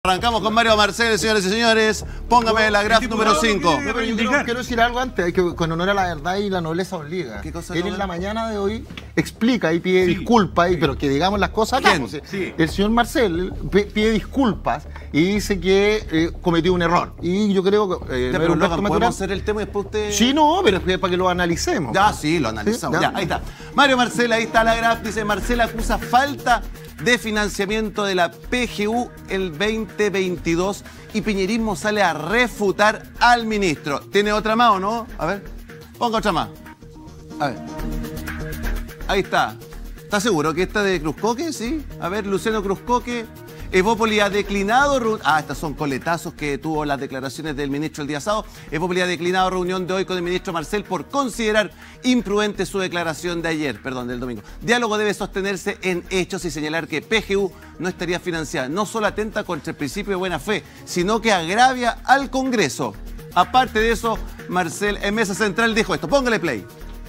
Arrancamos con Mario Marcel, señores y señores. Póngame la graf número 5. Quiero decir algo antes, que con honor a la verdad y la nobleza obliga. ¿Qué cosa? Él en la mañana de hoy explica y pide disculpas, pero que digamos las cosas acá. El señor Marcel pide disculpas y dice que cometió un error. Y yo creo que... pero ¿podemos hacer el tema y después usted...? Sí, no, pero es para que lo analicemos. Ya, sí, lo analizamos. ¿Sí? Ya, ahí está. Mario Marcel, ahí está la graf. Dice, Marcel acusa falta de financiamiento de la PGU el 2022 y Piñerismo sale a refutar al ministro. ¿Tiene otra más o no? A ver, ponga otra más. A ver. Ahí está. ¿Está seguro que esta de Cruzcoque? Sí. A ver, Luciano Cruzcoque. Evópoli ha declinado... estas son coletazos que tuvo las declaraciones del ministro el día sábado. Evópoli ha declinado reunión de hoy con el ministro Marcel por considerar imprudente su declaración de ayer, del domingo. Diálogo debe sostenerse en hechos y señalar que PGU no estaría financiada. No solo atenta contra el principio de buena fe, sino que agravia al Congreso. Aparte de eso, Marcel en Mesa Central dijo esto. Póngale play.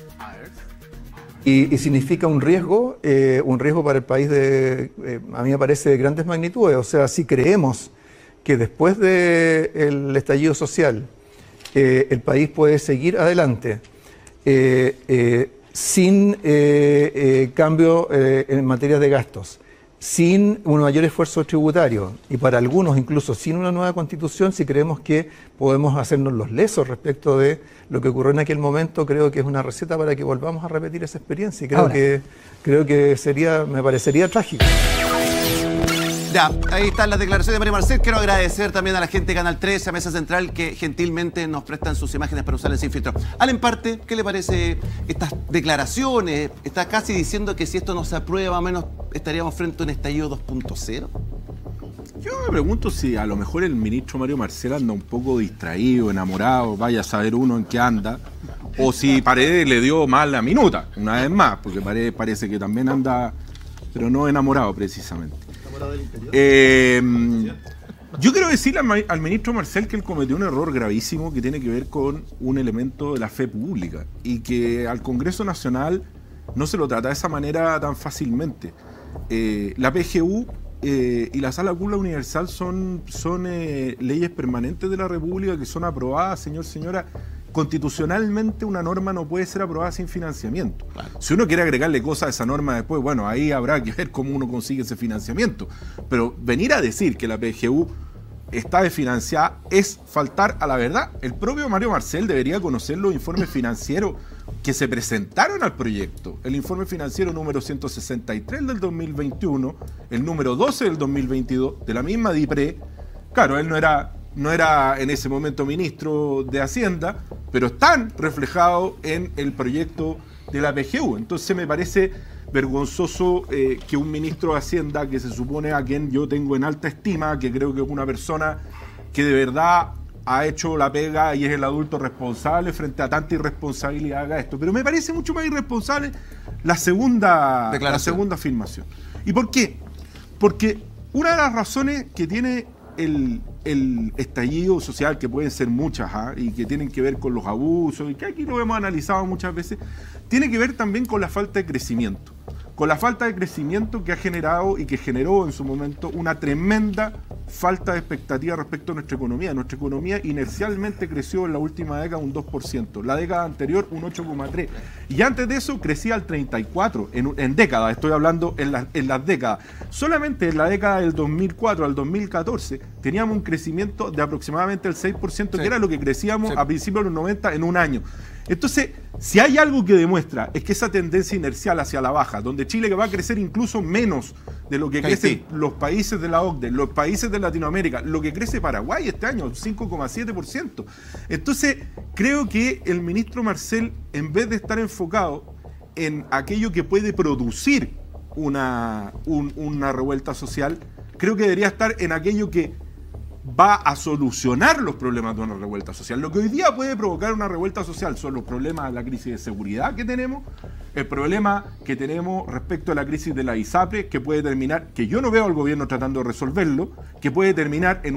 Y significa un riesgo para el país a mí me parece de grandes magnitudes. O sea, si creemos que después del estallido social el país puede seguir adelante sin cambio en materia de gastos, sin un mayor esfuerzo tributario y para algunos incluso sin una nueva constitución, si creemos que podemos hacernos los lesos respecto de lo que ocurrió en aquel momento, creo que es una receta para que volvamos a repetir esa experiencia y creo que me parecería trágico. Ya, ahí están las declaraciones de Mario Marcel. Quiero agradecer también a la gente de Canal 13, a Mesa Central, que gentilmente nos prestan sus imágenes para usarlas sin filtro. Al Parte, ¿qué le parece estas declaraciones? Está casi diciendo que si esto no se aprueba, más o menos estaríamos frente a un estallido 2.0. Yo me pregunto si a lo mejor el ministro Mario Marcel anda un poco distraído, enamorado, vaya a saber uno en qué anda, o si Paredes le dio mal la minuta, una vez más, porque Paredes parece que también anda, pero no enamorado precisamente. Yo quiero decirle al ministro Marcel que él cometió un error gravísimo que tiene que ver con un elemento de la fe pública y que al Congreso Nacional no se lo trata de esa manera tan fácilmente. La PGU y la Sala Cúpula Universal son leyes permanentes de la República que son aprobadas, señora. Constitucionalmente una norma no puede ser aprobada sin financiamiento. Claro. Si uno quiere agregarle cosas a esa norma después, bueno, ahí habrá que ver cómo uno consigue ese financiamiento. Pero venir a decir que la PGU está desfinanciada es faltar a la verdad. El propio Mario Marcel debería conocer los informes financieros que se presentaron al proyecto. El informe financiero número 163 del 2021, el número 12 del 2022, de la misma DIPRE. Claro, él no era en ese momento ministro de Hacienda, pero están reflejados en el proyecto de la PGU. Entonces me parece vergonzoso que un ministro de Hacienda, que se supone a quien yo tengo en alta estima, que creo que es una persona que de verdad ha hecho la pega y es el adulto responsable frente a tanta irresponsabilidad, haga esto. Pero me parece mucho más irresponsable la segunda afirmación. ¿Y por qué? Porque una de las razones que tiene el estallido social, que pueden ser muchas, y que tienen que ver con los abusos, y que aquí lo hemos analizado muchas veces, tiene que ver también con la falta de crecimiento. Con la falta de crecimiento que ha generado y que generó en su momento una tremenda falta de expectativa respecto a nuestra economía. Nuestra economía inercialmente creció en la última década un 2%, la década anterior un 8,3%, y antes de eso crecía al 34%, en décadas, estoy hablando en las décadas. Solamente en la década del 2004 al 2014 teníamos un crecimiento de aproximadamente el 6%, que era lo que crecíamos a principios de los 90 en un año. Entonces, si hay algo que demuestra es que esa tendencia inercial hacia la baja, donde Chile va a crecer incluso menos de lo que crecen los países de la OCDE, los países de Latinoamérica, lo que crece Paraguay este año, 5,7%. Entonces, creo que el ministro Marcel, en vez de estar enfocado en aquello que puede producir una revuelta social, creo que debería estar en aquello que va a solucionar los problemas de una revuelta social. Lo que hoy día puede provocar una revuelta social son los problemas de la crisis de seguridad que tenemos, el problema que tenemos respecto a la crisis de la ISAPRE, que puede terminar, que yo no veo al gobierno tratando de resolverlo, que puede terminar en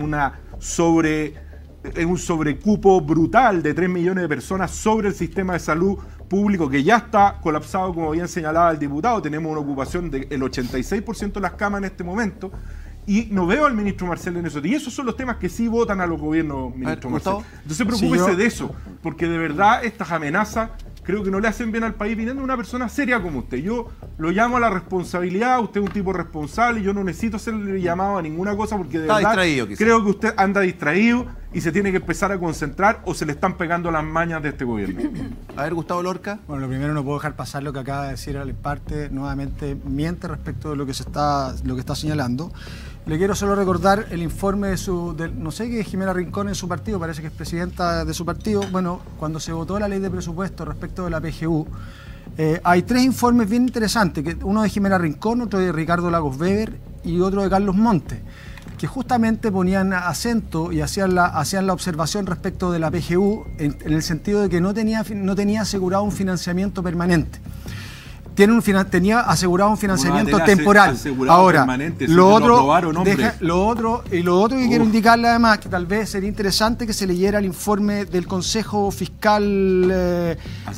un sobrecupo brutal de 3 millones de personas sobre el sistema de salud público, que ya está colapsado, como bien señalaba el diputado. Tenemos una ocupación del 86% de las camas en este momento. Y no veo al ministro Marcel en eso. Y esos son los temas que sí votan a los gobiernos, ministro Marcel. Entonces preocúpese de eso, porque de verdad estas amenazas creo que no le hacen bien al país viniendo de una persona seria como usted. Yo lo llamo a la responsabilidad, usted es un tipo responsable y yo no necesito hacerle llamado a ninguna cosa porque de verdad creo que usted anda distraído y se tiene que empezar a concentrar o se le están pegando las mañas de este gobierno. A ver, Gustavo Lorca. Bueno, lo primero, no puedo dejar pasar lo que acaba de decir Alemparte, nuevamente miente respecto de lo que está señalando. Le quiero solo recordar el informe no sé qué es Jimena Rincón en su partido, parece que es presidenta de su partido. Bueno, cuando se votó la ley de presupuesto respecto de la PGU, hay 3 informes bien interesantes, uno de Jimena Rincón, otro de Ricardo Lagos Weber y otro de Carlos Montes, que justamente ponían acento y hacían la observación respecto de la PGU en el sentido de que no tenía asegurado un financiamiento permanente. Tenía asegurado un financiamiento temporal. Ahora, lo otro que quiero indicarle además, que tal vez sería interesante que se leyera el informe del Consejo Fiscal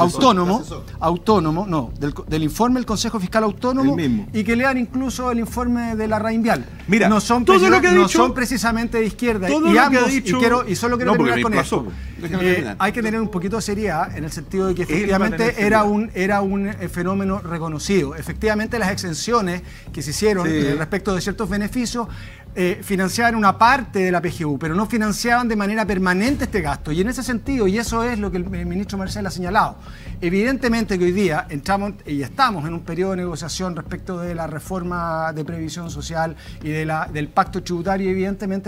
del informe del Consejo Fiscal Autónomo y que lean incluso el informe de la Rainvial. Mira, no son precisamente de izquierda y ambos, y solo quiero terminar con esto. Hay que tener un poquito de seriedad en el sentido de que efectivamente era un fenómeno reconocido. Efectivamente las exenciones que se hicieron respecto de ciertos beneficios financiaban una parte de la PGU, pero no financiaban de manera permanente este gasto. Y en ese sentido, y eso es lo que el ministro Marcel ha señalado, evidentemente que hoy día estamos en un periodo de negociación respecto de la reforma de previsión social y del pacto tributario, y evidentemente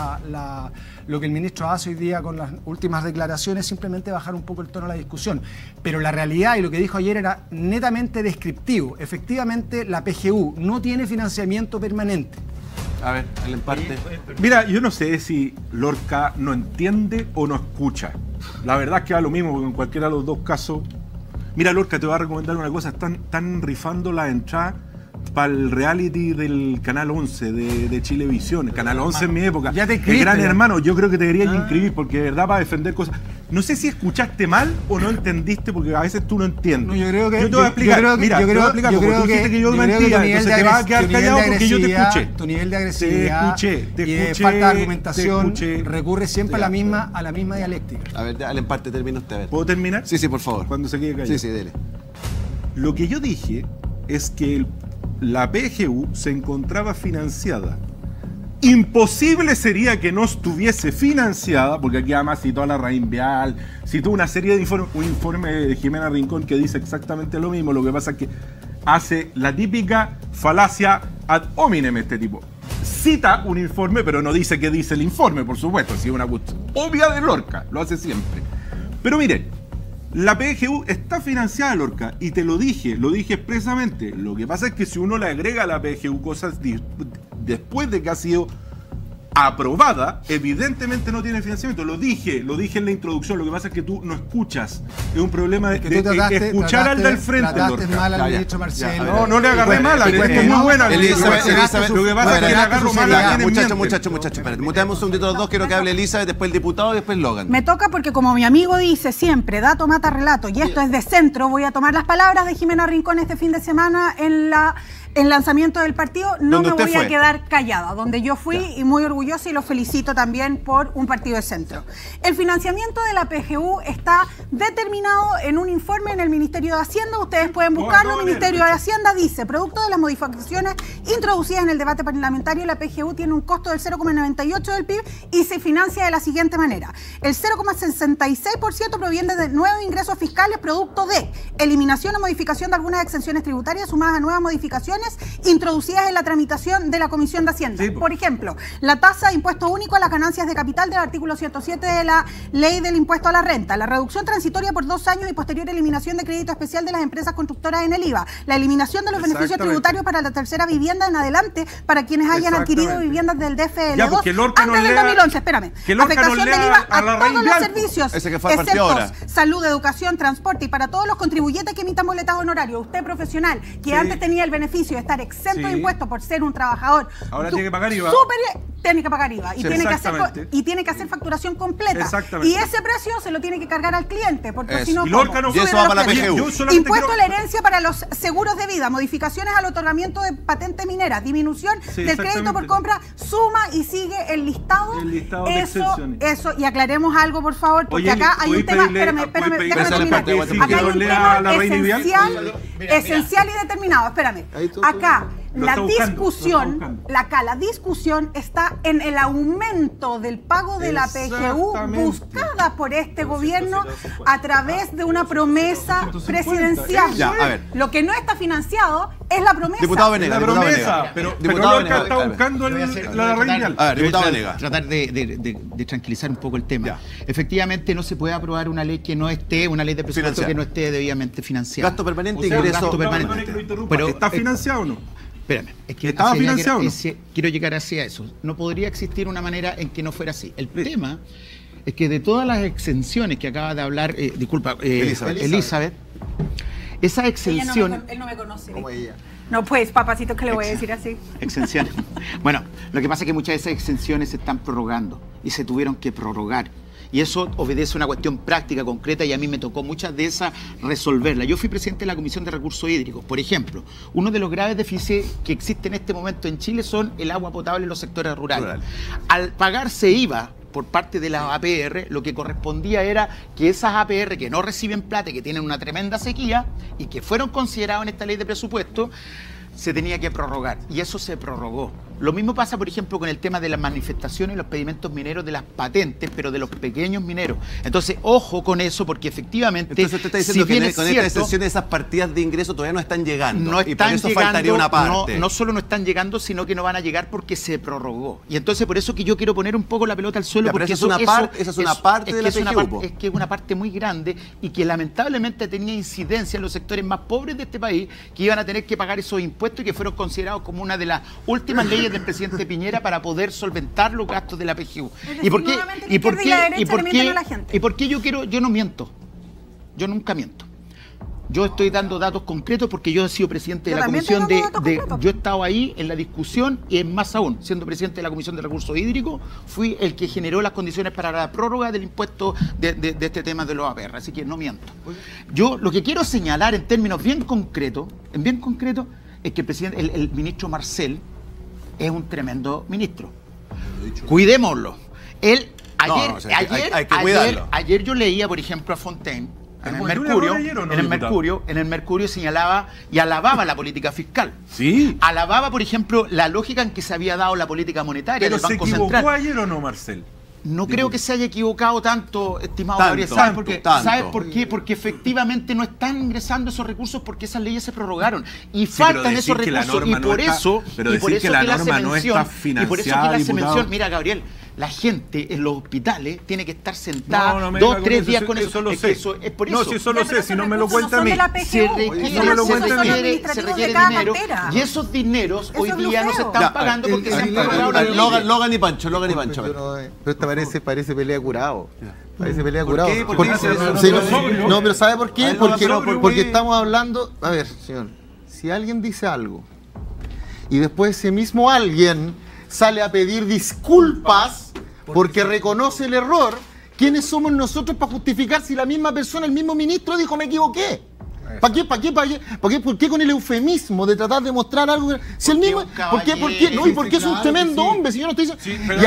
lo que el ministro hace hoy día con las últimas declaraciones es simplemente bajar un poco el tono de la discusión. Pero la realidad y lo que dijo ayer era netamente descriptivo. Efectivamente, la PGU no tiene financiamiento permanente. A ver, el empate. Mira, yo no sé si Lorca no entiende o no escucha. La verdad es que da lo mismo, porque en cualquiera de los dos casos... Mira, Lorca, te voy a recomendar una cosa. Están rifando la entrada para el reality del Canal 11 de Chilevisión. Canal 11 en mi época. Ya te el Gran Hermano. Yo creo que te deberías inscribir, porque de verdad para defender cosas... No sé si escuchaste mal o no entendiste, porque a veces tú no entiendes. No, yo creo que... Yo te voy a explicar. Mira, te voy a explicar, porque tú dijiste que yo mentía, entonces te vas a quedar callado porque yo te escuché. Tu nivel de agresividad y de falta de argumentación recurre siempre a la misma dialéctica. A ver, al empate termina usted. A ver. ¿Puedo terminar? Sí, por favor. Cuando se quede callado. Sí, dele. Lo que yo dije es que la PGU se encontraba financiada. Imposible sería que no estuviese financiada, porque aquí además citó a la Rainvial, citó una serie de informes, un informe de Jimena Rincón que dice exactamente lo mismo. Lo que pasa es que hace la típica falacia ad hominem este tipo. Cita un informe, pero no dice qué dice el informe, por supuesto, si es una cuestión obvia de Lorca, lo hace siempre. Pero miren, la PGU está financiada, Lorca, y te lo dije expresamente. Lo que pasa es que si uno le agrega a la PGU cosas después de que ha sido aprobada, evidentemente no tiene financiamiento. Lo dije en la introducción. Lo que pasa es que tú no escuchas. Es un problema de escuchar al del frente. Trataste mal al ministro Marcel. No le agarré mal. Es muy buena. Elizabeth, lo que pasa es que le agarro mal a muchachos. Espérate, muteamos un segundito los dos. Quiero que hable Elizabeth, después el diputado y después Logan. Me toca porque, como mi amigo dice siempre, dato mata relato, y esto es de centro, voy a tomar las palabras de Jimena Rincón este fin de semana en el lanzamiento del partido. No me voy a quedar callada, donde yo fui y muy orgullosa, y lo felicito también por un partido de centro. El financiamiento de la PGU está determinado en un informe en el Ministerio de Hacienda. Ustedes pueden buscarlo. El Ministerio de Hacienda dice: producto de las modificaciones introducidas en el debate parlamentario, la PGU tiene un costo del 0,98 del PIB y se financia de la siguiente manera. El 0,66% proviene de nuevos ingresos fiscales producto de eliminación o modificación de algunas exenciones tributarias sumadas a nuevas modificaciones introducidas en la tramitación de la Comisión de Hacienda. Sí. Por ejemplo, la tasa de impuesto único a las ganancias de capital del artículo 107 de la Ley del Impuesto a la Renta, la reducción transitoria por 2 años y posterior eliminación de crédito especial de las empresas constructoras en el IVA, la eliminación de los beneficios tributarios para la tercera vivienda en adelante para quienes hayan adquirido viviendas del DFL2 antes del 2011. Espérame. Afectación del IVA a todos los servicios, excepto salud, educación, transporte, y para todos los contribuyentes que emitan boletas honorarios. Usted profesional que antes tenía el beneficio beneficio de estar exento de impuestos por ser un trabajador. Ahora tiene que pagar IVA. Tiene que pagar IVA y, tiene que hacer facturación completa. Exactamente. Y ese precio se lo tiene que cargar al cliente, porque si no, y eso va para la PGU. Impuesto a la herencia para los seguros de vida, modificaciones al otorgamiento de patente minera, disminución del crédito por compra, suma y sigue el listado. Eso, y aclaremos algo, por favor, porque acá hay un tema, espérame, déjame terminar. Acá hay un tema esencial y determinado, espérame. Acá la discusión está en el aumento del pago de la PGU buscada por este gobierno a través de una promesa presidencial. Ya, a ver. Lo que no está financiado es la promesa. Diputado Venegas. La promesa, pero Lorca está buscando la reinvial. A ver, diputado Venegas. Tratar de tranquilizar un poco el tema. Ya. Efectivamente, no se puede aprobar una ley que no esté, una ley de presupuesto que no esté debidamente financiada. Gasto permanente, ingreso. Gasto permanente. Pero, ¿está financiado o no? Espérame, es que ¿estaba financiado? quiero llegar hacia eso. No podría existir una manera en que no fuera así. El tema es que de todas las exenciones que acaba de hablar, Elizabeth, esa exención... Él no me conoce. ¿Cómo ella? No, pues, papacito, que le voy a decir así. Exenciones. Bueno, lo que pasa es que muchas de esas exenciones se están prorrogando y se tuvieron que prorrogar. Y eso obedece a una cuestión práctica, concreta, y a mí me tocó muchas de esas resolverlas. Yo fui presidente de la Comisión de Recursos Hídricos. Por ejemplo, uno de los graves déficits que existe en este momento en Chile son el agua potable en los sectores rurales. Al pagarse IVA por parte de las APR, lo que correspondía era que esas APR que no reciben plata, que tienen una tremenda sequía y que fueron considerados en esta ley de presupuesto, se tenía que prorrogar, y eso se prorrogó. Lo mismo pasa, por ejemplo, con el tema de las manifestaciones y los pedimentos mineros de las patentes, pero de los pequeños mineros. Entonces, ojo con eso, porque efectivamente... Entonces usted está diciendo que con esta excepción esas partidas de ingreso todavía no están llegando. No están y por eso llegando, faltaría una parte. No solo no están llegando, sino que no van a llegar porque se prorrogó. Y entonces por eso que yo quiero poner un poco la pelota al suelo, porque esa es una parte de la PGU. Es que es una parte muy grande y que lamentablemente tenía incidencia en los sectores más pobres de este país, que iban a tener que pagar esos impuestos y que fueron considerados como una de las últimas leyes del presidente Piñera para poder solventar los gastos de la PGU. ¿Y por qué yo no miento? Yo nunca miento. Yo estoy dando datos concretos porque yo he sido presidente de la comisión yo he estado ahí en la discusión, y es más aún, siendo presidente de la Comisión de Recursos Hídricos, fui el que generó las condiciones para la prórroga del impuesto de este tema de los APR, así que no miento. Yo lo que quiero señalar en términos bien concretos, es que el ministro Marcel es un tremendo ministro. Cuidémoslo. Él, ayer yo leía, por ejemplo, a Fontaine en el Mercurio señalaba y alababa la política fiscal. Sí. Alababa, por ejemplo, la lógica en que se había dado la política monetaria del Banco Central. ¿Pero se equivocó ayer o no, Marcel? No creo que se haya equivocado tanto, estimado Gabriel. ¿Sabes por qué? Porque efectivamente no están ingresando esos recursos porque esas leyes se prorrogaron. Y faltan esos recursos. Y por eso que la norma no está financiada, mira, Gabriel, la gente en los hospitales tiene que estar sentada 2 o 3 días con eso. Eso lo sé. Es por eso. No, si eso lo sé, si no me lo cuenta a mí. Se requiere dinero. Y esos dineros hoy día no se están pagando porque se han pagado. Logan y Pancho. Pero esta parece pelea curado. Parece pelea curado. ¿Por qué? No, pero ¿sabe por qué? Porque estamos hablando... A ver, señor, si alguien dice algo y después ese mismo alguien sale a pedir disculpas porque reconoce el error, ¿quiénes somos nosotros para justificar si la misma persona, el mismo ministro dijo me equivoqué? ¿Por qué con el eufemismo de tratar de mostrar algo? Si el mismo, ¿por qué? No, y porque es un tremendo hombre, si yo no estoy diciendo.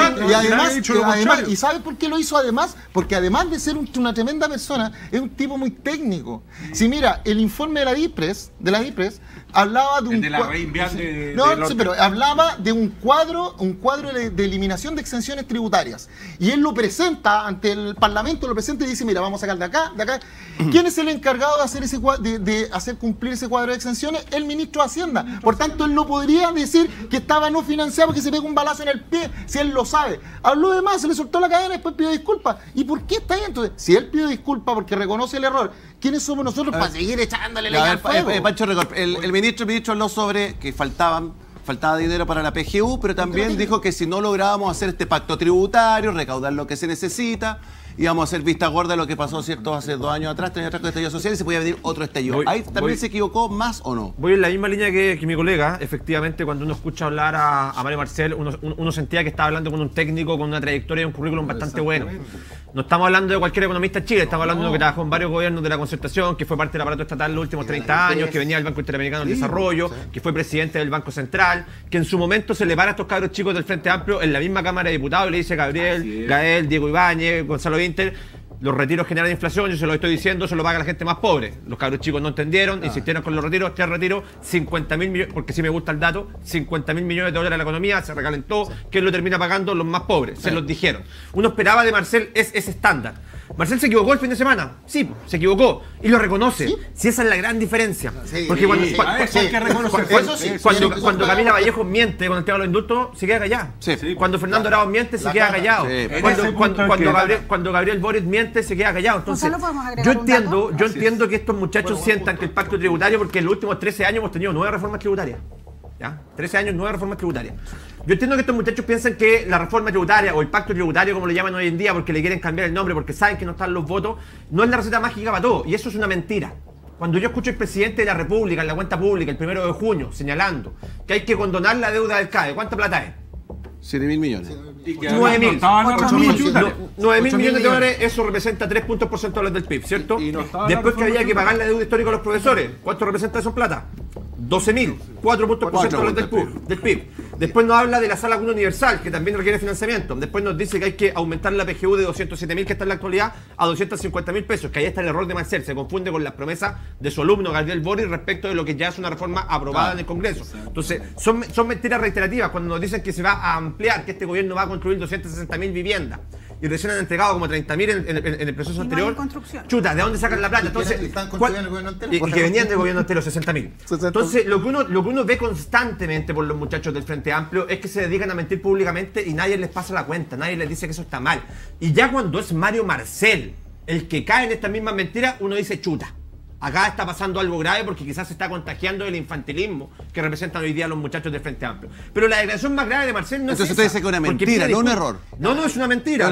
Y ¿sabes por qué lo hizo además? Porque además de ser una tremenda persona, es un tipo muy técnico. Si mira, el informe de la DIPRES hablaba de pero hablaba de un cuadro de eliminación de exenciones tributarias. Y él lo presenta ante el Parlamento, y dice, mira, vamos a sacar de acá. ¿Quién es el encargado de hacer de hacer cumplir ese cuadro de exenciones? El ministro de Hacienda. Por tanto, él no podría decir que estaba no financiado porque se pega un balazo en el pie, si él lo sabe. Habló de más, se le soltó la cadena y después pidió disculpas. ¿Y por qué está ahí? Entonces, si él pidió disculpas porque reconoce el error, ¿quiénes somos nosotros para seguir echándole leña al fuego? Pancho, el ministro habló sobre que faltaba dinero para la PGU, pero también dijo que si no lográbamos hacer este pacto tributario, recaudar lo que se necesita, íbamos a hacer vista gorda de lo que pasó, ¿cierto? Hace 2 años atrás, 3 años atrás con el estallido social y se podía venir otro estallido. ¿Ahí también se equivocó más o no? Voy en la misma línea que mi colega. Efectivamente, cuando uno escucha hablar a Mario Marcel, uno sentía que estaba hablando con un técnico con una trayectoria y un currículum bastante bueno. No estamos hablando de cualquier economista en Chile, estamos hablando de uno que trabajó en varios gobiernos de la Concertación, que fue parte del aparato estatal los últimos 30 años, que venía del Banco Interamericano del Desarrollo, que fue presidente del Banco Central, que en su momento se le para a estos cabros chicos del Frente Amplio en la misma Cámara de Diputados y le dice Gabriel, Gael, Diego Ibáñez, Gonzalo Vinter, los retiros generan inflación, yo se lo estoy diciendo, se lo paga la gente más pobre. Los cabros chicos no entendieron, insistieron con los retiros, 3 retiros, 50.000 millones, porque sí me gusta el dato, 50.000 millones de dólares a la economía, se recalentó, ¿quién lo termina pagando? Los más pobres, se los dijeron. Uno esperaba de Marcel ese estándar. Marcel se equivocó el fin de semana, sí, se equivocó, y lo reconoce. Si esa es la gran diferencia. Porque cuando Camila Vallejo miente con el tema de los indultos, se queda callado. Cuando Fernando Arauz miente, se queda callado. Cuando Gabriel Boric miente, se queda callado. Entonces, yo entiendo que estos muchachos sientan que el pacto tributario, porque en los últimos 13 años hemos tenido 9 reformas tributarias. ¿Ya? 13 años, 9 reformas tributarias. Yo entiendo que estos muchachos piensan que la reforma tributaria o el pacto tributario, como lo llaman hoy en día, porque le quieren cambiar el nombre, porque saben que no están los votos, no es la receta mágica para todo. Y eso es una mentira. Cuando yo escucho al presidente de la República en la cuenta pública el 1 de junio señalando que hay que condonar la deuda del CAE, ¿cuánta plata es? 7.000 millones. 9.000 millones de dólares, eso representa 3 puntos porcentuales del PIB, ¿cierto? Después que había que pagar la deuda histórica a los profesores, ¿cuánto representa eso en plata? 12.000, 4 puntos porcentuales del PIB. Después nos habla de la sala común universal, que también requiere financiamiento. Después nos dice que hay que aumentar la PGU de 207.000, que está en la actualidad, a 250.000 pesos, que ahí está el error de Marcel, se confunde con las promesas de su alumno Gabriel Boric respecto de lo que ya es una reforma aprobada en el Congreso. Entonces, son mentiras reiterativas cuando nos dicen que se va a ampliar, que este gobierno va a construir 260.000 viviendas. Y recién han entregado como 30.000 en el proceso anterior. Chuta, ¿de dónde sacan la plata? Entonces, y que venían del gobierno entero, 60.000. Entonces, lo que uno ve constantemente por los muchachos del Frente Amplio es que se dedican a mentir públicamente y nadie les pasa la cuenta, nadie les dice que eso está mal. Y ya cuando es Mario Marcel el que cae en estas mismas mentiras, uno dice chuta. Acá está pasando algo grave porque quizás se está contagiando el infantilismo que representan hoy día los muchachos del Frente Amplio. Pero la declaración más grave de Marcel no es esa. Entonces usted dice que es una mentira, no un error. No, es una mentira.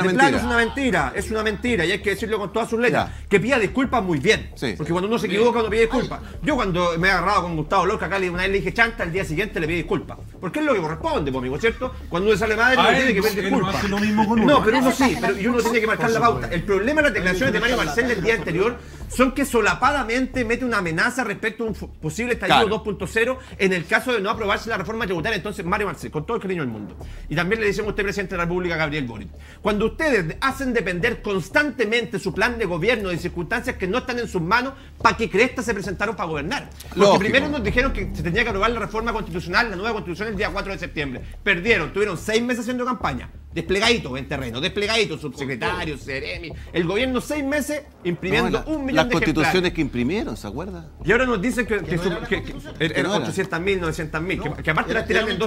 Es una mentira y hay que decirlo con todas sus letras. Que pida disculpas muy bien. Porque cuando uno se equivoca, uno pide disculpas. Yo cuando me he agarrado con Gustavo Lorca, acá una vez le dije chanta, al día siguiente le pide disculpas. Porque es lo que corresponde, amigo, ¿cierto? Cuando uno sale madre, uno tiene que pedir disculpas. No, pero uno sí, y uno tiene que marcar la pauta. El problema de las declaraciones de Mario Marcel del día anterior son que solapadamente mete una amenaza respecto a un posible estallido 2.0 en el caso de no aprobarse la reforma tributaria. Entonces, Mario Marcel, con todo el cariño del mundo, y también le decimos a usted, presidente de la República, Gabriel Boric, cuando ustedes hacen depender constantemente su plan de gobierno de circunstancias que no están en sus manos, ¿para qué cresta se presentaron para gobernar? Porque primero nos dijeron que se tenía que aprobar la reforma constitucional, la nueva constitución, el día 4 de septiembre. Perdieron, tuvieron 6 meses haciendo campaña. Desplegaditos en terreno, desplegaditos, subsecretarios, seremi. El gobierno 6 meses imprimiendo 1 millón de las constituciones que imprimieron, ¿se acuerda? Y ahora nos dicen que eran 800.000, 900.000, que aparte las tiran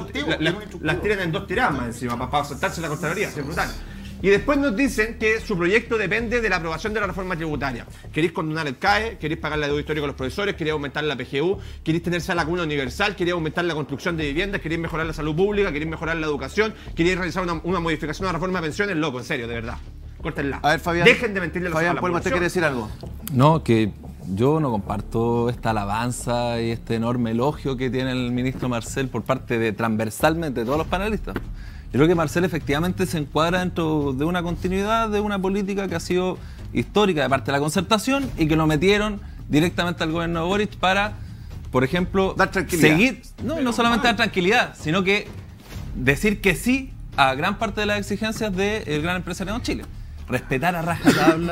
en dos tiradas más encima, para saltarse la Contraloría, es brutal. Y después nos dicen que su proyecto depende de la aprobación de la reforma tributaria. Queréis condonar el CAE, queréis pagar la deuda histórica a los profesores, queréis aumentar la PGU, queréis tener sala común universal, queréis aumentar la construcción de viviendas, queréis mejorar la salud pública, queréis mejorar la educación, queréis realizar una modificación a la reforma de pensiones. Loco, en serio, de verdad. Córtenla. A ver, Fabián. Dejen de mentirle a Fabián Puelma, ¿usted quiere decir algo? No, que yo no comparto esta alabanza y este enorme elogio que tiene el ministro Marcel por parte de transversalmente de todos los panelistas. Yo creo que Marcel efectivamente se encuadra dentro de una continuidad de una política que ha sido histórica de parte de la Concertación y que lo metieron directamente al gobierno de Boric para, por ejemplo, dar tranquilidad. Seguir, no solamente dar tranquilidad, sino que decir que sí a gran parte de las exigencias del gran empresariado en Chile. Respetar a rajatabla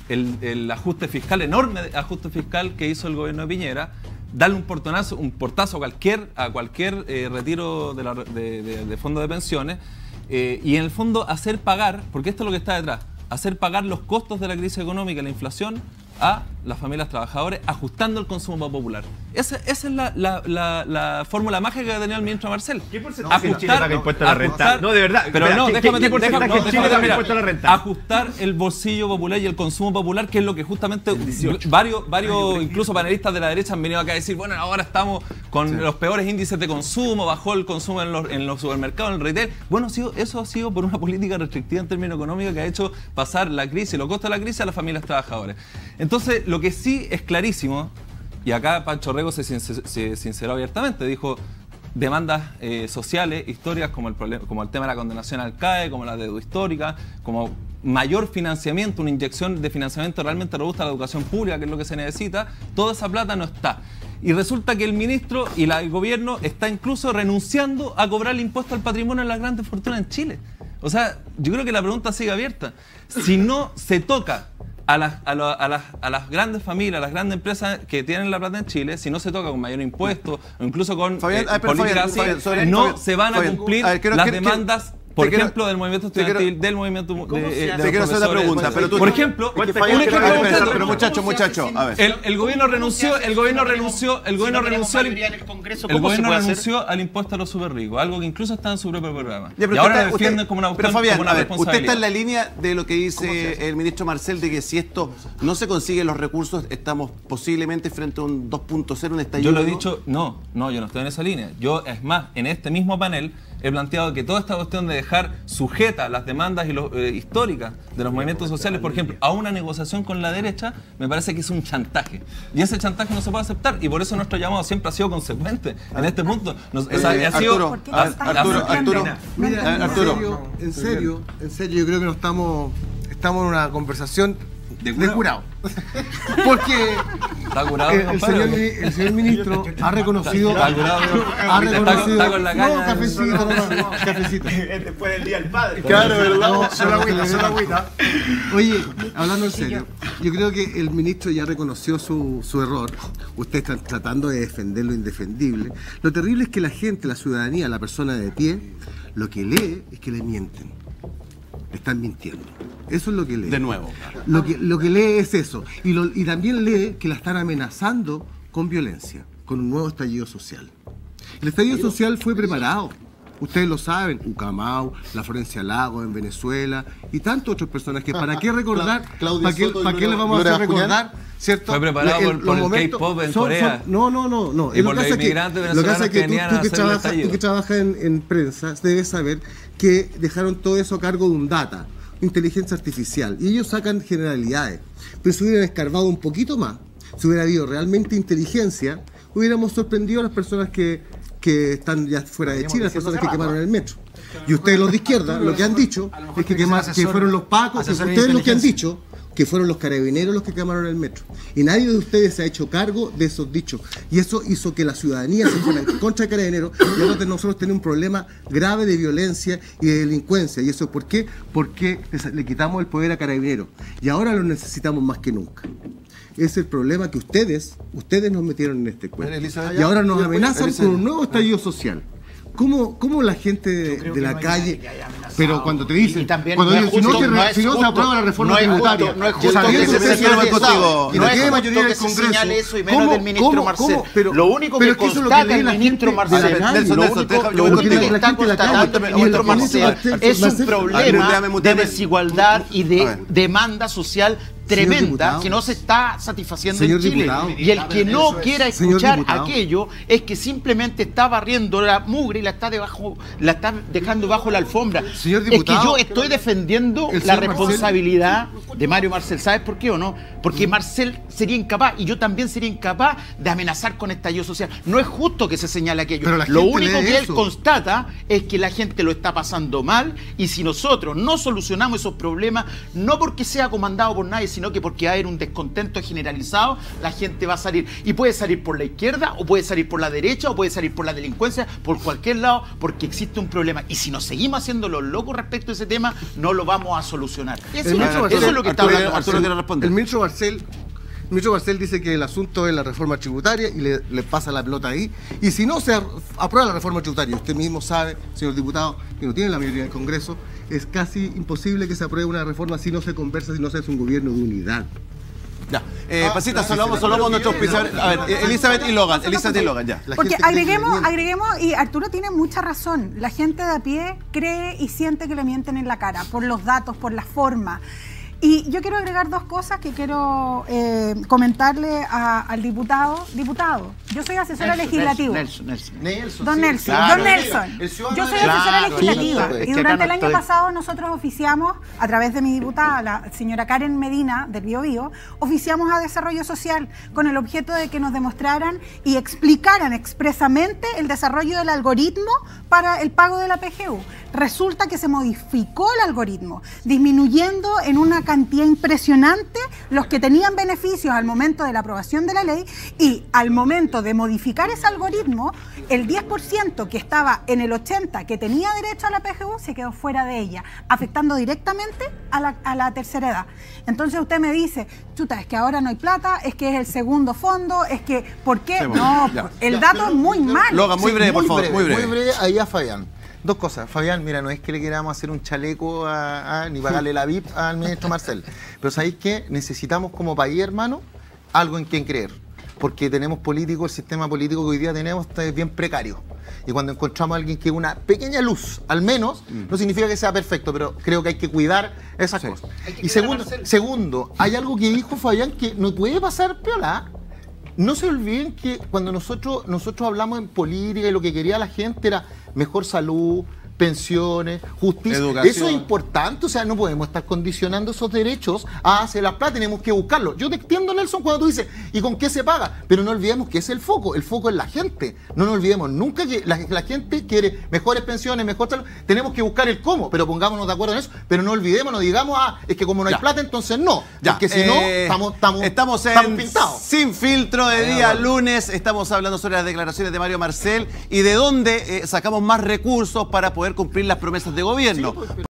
el ajuste fiscal, enorme ajuste fiscal que hizo el gobierno de Piñera, darle un portazo a cualquier retiro de fondo de pensiones y en el fondo hacer pagar, porque esto es lo que está detrás, hacer pagar los costos de la crisis económica, la inflación, a las familias trabajadoras ajustando el consumo popular. Esa es la fórmula mágica que tenía el ministro Marcel. ¿Qué porcentaje Chile paga impuesto a la renta? No, de verdad. Pero no, déjame ajustar el bolsillo popular y el consumo popular, que es lo que justamente varios incluso panelistas de la derecha han venido acá a decir, bueno, ahora estamos con los peores índices de consumo, bajó el consumo en los supermercados, en el retail. Bueno, eso ha sido por una política restrictiva en términos económicos que ha hecho pasar la crisis, los costos de la crisis a las familias trabajadoras. Entonces, lo que sí es clarísimo, y acá Pancho Rego se sinceró abiertamente, dijo demandas sociales, históricas, como el tema de la condenación al CAE, como la deuda histórica, como mayor financiamiento, una inyección de financiamiento realmente robusta a la educación pública, que es lo que se necesita, toda esa plata no está. Y resulta que el ministro y el gobierno está incluso renunciando a cobrar el impuesto al patrimonio en las grandes fortunas en Chile. O sea, yo creo que la pregunta sigue abierta. Si no se toca a las grandes familias, a las grandes empresas que tienen la plata en Chile, si no se toca con mayor impuesto o incluso con políticas así, no se van a cumplir las demandas, por ejemplo, del movimiento estudiantil, del movimiento de te quiero hacer una pregunta, pero tú, por ejemplo, pero muchacho, a ver. El gobierno renunció al impuesto a los super ricos, algo que incluso está en su propio programa. Y ahora defienden como una responsabilidad. Usted está en la línea de lo que dice el ministro Marcel, de que si esto no se consigue los recursos, estamos posiblemente frente a un 2.0, un estallido. Yo lo he dicho, no, yo no estoy en esa línea. Yo, es más, en este mismo panel he planteado que toda esta cuestión de dejar sujeta las demandas históricas de los movimientos sociales, por ejemplo, a una negociación con la derecha, me parece que es un chantaje. Y ese chantaje no se puede aceptar. Y por eso nuestro llamado siempre ha sido consecuente en este punto. Arturo, en serio, yo creo que no estamos en una conversación de curado. Porque el señor ministro ha reconocido. Está con la caña. Cafecito. Después del día del padre. Claro, ¿verdad? Solo agüita. Oye, hablando en serio, yo creo que el ministro ya reconoció su error. Usted está tratando de defender lo indefendible. Lo terrible es que la gente, la ciudadanía, la persona de pie, lo que lee es que le mienten. Le están mintiendo. Eso es lo que lee. De nuevo. Lo que lee es eso. Y también lee que la están amenazando con violencia, con un nuevo estallido social. El estallido social fue preparado. Ustedes lo saben, Ucamau, la Florencia Lago en Venezuela y tantas otras personas que para qué recordar, ¿para qué le vamos a hacer recordar? ¿Cierto? Fue preparado por el K-pop en Corea. No. Y por los inmigrantes venezolanos que venían a hacer el estallido. Tú que trabajas en prensa, debes saber que dejaron todo eso a cargo de un data, inteligencia artificial, y ellos sacan generalidades. Pero si hubieran escarbado un poquito más, si hubiera habido realmente inteligencia, hubiéramos sorprendido a las personas que están ya fuera de Chile, las personas que quemaron el metro. Y ustedes, los de izquierda, lo que han dicho es que fueron los pacos, ustedes lo que han dicho, que fueron los carabineros los que quemaron el metro. Y nadie de ustedes se ha hecho cargo de esos dichos. Y eso hizo que la ciudadanía se fuera en contra de carabineros, y ahora nosotros tenemos un problema grave de violencia y de delincuencia. ¿Y eso por qué? Porque le quitamos el poder a carabineros. Y ahora lo necesitamos más que nunca. Es el problema que ustedes nos metieron en este cuento. Y ahora nos amenazan con un nuevo estallido social. ¿Cómo la gente de la calle, pero cuando te dicen, cuando dicen, si no se aprueba la reforma tributaria, no es justo que se señale eso, y no es justo que se señale eso, y menos del ministro Marcel. Lo único que constata el ministro Marcel, lo único que está constatando el ministro Marcel es un problema de desigualdad y de demanda social tremenda que no se está satisfaciendo en Chile. Y el que no quiera escuchar aquello es que simplemente está barriendo la mugre y la está dejando bajo la alfombra. Es que yo estoy defendiendo la responsabilidad de Mario Marcel. ¿Sabes por qué o no? Porque Marcel sería incapaz, y yo también sería incapaz, de amenazar con estallido social. No es justo que se señale aquello. Lo único que él constata es que la gente lo está pasando mal, y si nosotros no solucionamos esos problemas, no porque sea comandado por nadie, sino que porque va a haber un descontento generalizado, la gente va a salir. Y puede salir por la izquierda, o puede salir por la derecha, o puede salir por la delincuencia, por cualquier lado, porque existe un problema. Y si nos seguimos haciendo los locos respecto a ese tema, no lo vamos a solucionar. Eso es lo que está hablando Marcel. El ministro Marcel dice que el asunto es la reforma tributaria y le pasa la pelota ahí. Y si no se aprueba la reforma tributaria, usted mismo sabe, señor diputado, que no tiene la mayoría del Congreso, es casi imposible que se apruebe una reforma si no se conversa, si no se hace un gobierno de unidad. Ya. Pasita, solo con nuestros auspiciadores. A ver, Elizabeth y Logan, ya. Porque agreguemos, y Arturo tiene mucha razón, la gente de a pie cree y siente que le mienten en la cara, por los datos, por la forma. Y yo quiero agregar dos cosas que quiero comentarle al diputado. Diputado, yo soy asesora legislativa. Don Nelson. Yo soy asesora legislativa. Y durante el año pasado nosotros oficiamos, a través de mi diputada, la señora Karen Medina, del Biobío, oficiamos a Desarrollo Social con el objeto de que nos demostraran y explicaran expresamente el desarrollo del algoritmo para el pago de la PGU. Resulta que se modificó el algoritmo, disminuyendo en una cantidad impresionante los que tenían beneficios al momento de la aprobación de la ley, y al momento de modificar ese algoritmo, el 10% que estaba en el 80% que tenía derecho a la PGU se quedó fuera de ella, afectando directamente a la tercera edad. Entonces usted me dice, chuta, es que ahora no hay plata, es que es el segundo fondo, es que, ¿por qué? No, el dato es muy malo. Logan, muy breve, por favor, muy breve. Ahí a Fabián. Dos cosas. Fabián, mira, no es que le queramos hacer un chaleco ni pagarle la VIP al ministro Marcel, pero ¿sabéis qué? Necesitamos como país, hermano, algo en quien creer. Porque tenemos políticos, el sistema político que hoy día tenemos es bien precario. Y cuando encontramos a alguien que es una pequeña luz, al menos, no significa que sea perfecto, pero creo que hay que cuidar esas cosas. Y segundo, hay algo que dijo Fabián que no puede pasar piola. No se olviden que cuando nosotros hablamos en política y lo que quería la gente era mejor salud, pensiones, justicia. Educación. Eso es importante, o sea, no podemos estar condicionando esos derechos a hacer la plata, tenemos que buscarlo. Yo te entiendo, Nelson, cuando tú dices, ¿y con qué se paga? Pero no olvidemos que es el foco es la gente. No nos olvidemos nunca que la gente quiere mejores pensiones, mejor salud. Tenemos que buscar el cómo, pero pongámonos de acuerdo en eso. Pero no olvidemos, no digamos, es que como no hay plata, entonces no. Porque si no, estamos pintados. Sin filtro de día lunes, estamos hablando sobre las declaraciones de Mario Marcel y de dónde sacamos más recursos para poder cumplir las promesas de gobierno. Sí,